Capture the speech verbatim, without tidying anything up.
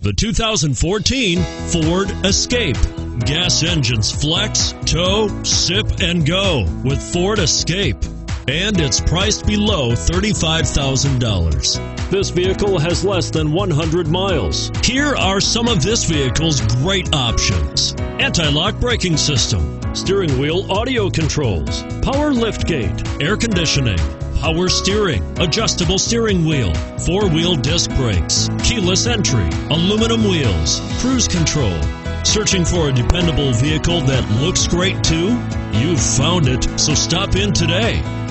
The two thousand fourteen Ford Escape. Gas engines flex, tow, sip, and go with Ford Escape. And it's priced below thirty-five thousand dollars. This vehicle has less than one hundred miles. Here are some of this vehicle's great options: anti-lock braking system, Steering wheel audio controls, power liftgate, air conditioning, power steering, adjustable steering wheel, four-wheel disc brakes, keyless entry, aluminum wheels, cruise control. Searching for a dependable vehicle that looks great too? You've found it, so stop in today.